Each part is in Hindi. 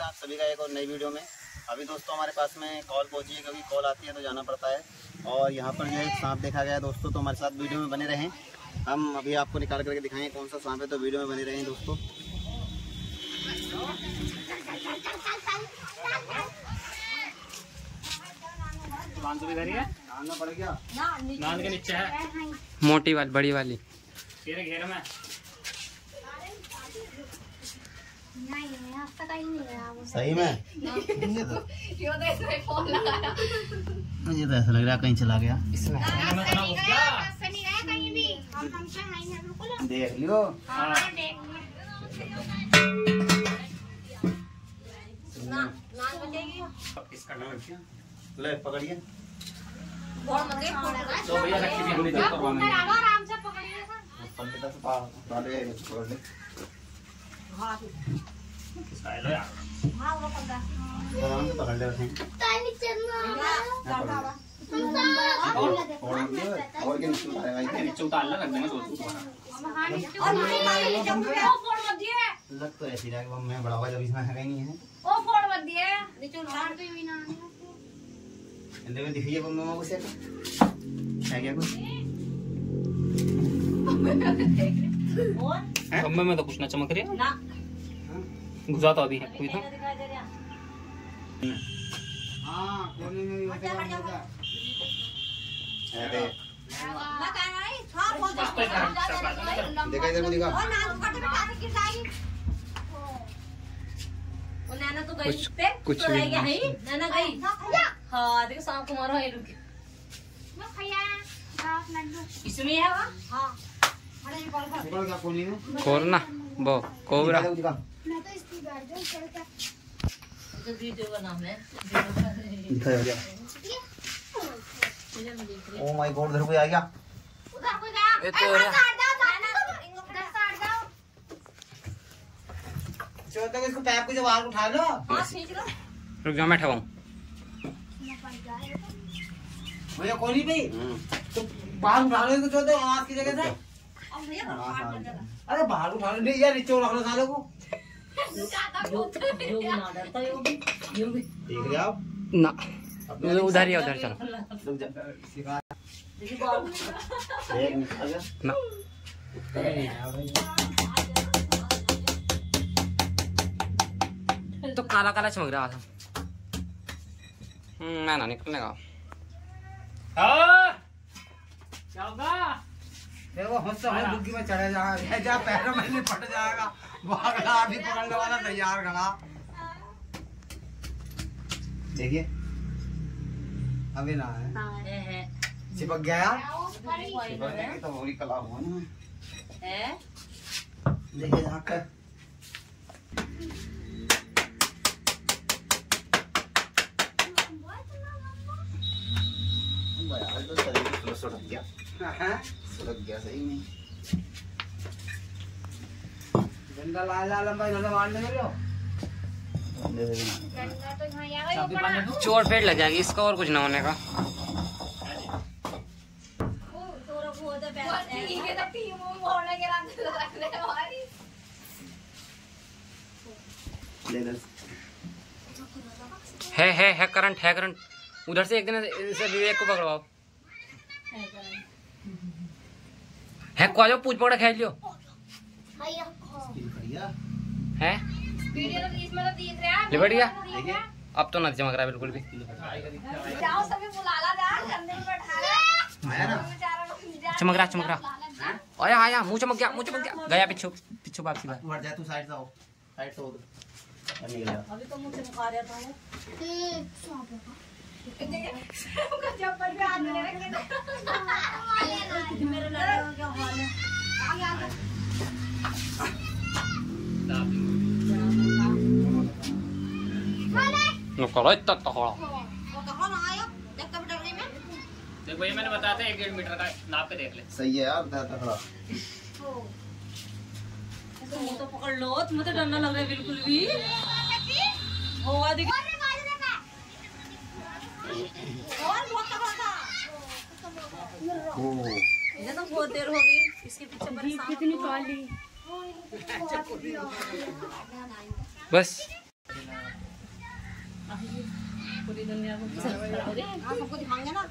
है आप सभी का एक और नई वीडियो में। अभी दोस्तों हमारे पास में कॉल पहुंची है, कभी कॉल आती है तो जाना पड़ता है। और यहाँ पर जो है सांप देखा गया दोस्तों, तो हमारे साथ वीडियो में बने रहें। हम अभी आपको निकाल करके दिखाएंगे कौन सा सांप है, तो वीडियो में बने रहें दोस्तों। पड़ गया नांद के नीचे है, मोटी वाली बड़ी वाली तेरे घेर में। सही में मुझे तो ऐसा लग रहा है कहीं चला गया इसमें। देख लियो ले पकड़िए तो भैया रखी थी हमने आराम से पकड़िए पकड़ ले। आराम से पकड़ ले और क्या नीचे उतार ला, रख देंगे लग तो ऐसी रहा है मैं बड़ा हुआ जब इसमें है नहीं है। दिखिए मम्मा को है क्या कुछ मम्मा में तो कुछ ना चमक रही है, घुसा तो अभी है कोई तो। हाँ कोने में भी देखा इधर को दिखा। कुछ भी हाँ देखो सांप को मारो इसमें है कोर ना वो कोबरा। वीडियो का नाम है। ओ माय गॉड उधर कोई आ गया। ये तो इसको पैप को बाहर उठा लो। रुक जाओ मैं ठवाऊं। भैया कोनी पे तो बाहर उठा लो इसको, तो आवाज की जगह से। अरे बाहर उठा लो नहीं यार, नीचे रख लो साले को। देख रहे आप ना उधर ही उधर चलो ना। तो काला काला चमक रहा था। मैं ना निकलने का। क्या होगा? देखो बुग्गी में चढ़े जा पैरों में नहीं फट जाएगा। भागला अभी पकड़ने वाला तैयार खड़ा। देखिए अभी ना है, चिपक गया यार। चिपकने की तो पूरी कला हुआ ना है। देखिए जाकर तो शरीर सुलग गया, सुलग गया सही में। गंदा लाल लंबा इधर मारने लगे। चोट पेट लग जाएगी इसका, और कुछ ना होने का। है करंट, है करंट। उधर से एक दिन से विवेक को पकड़वाओ। है को आ जाओ, पूछ पकड़ खेल लियो। है लिबट गया। अब तो नहीं चमक रहा बिल्कुल भी। चमक रहा चमक रहा। आया आया, मुंह चमक गया, मुंह चमक गया। गया पिछू पिछू वापसी बात। उड़ जा तू साइड से, आओ साइड से अभी तो मुझे मुका रहा था मेरे लड़का क्या हाल है। देख भैया मैंने बताया था 1-1.5 मीटर का नाप के देख ले। सही है यार, खड़ा तो पकड़ लो, तुम्हें तो डर ना लग रहा है बिल्कुल भी। होगा देखिए ये तो बहुत देर हो गई इसके पीछे। कितनी काली बस। दुनिया को सबको दिखाएंगे ना।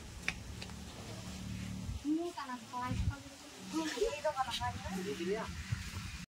मुंह का ना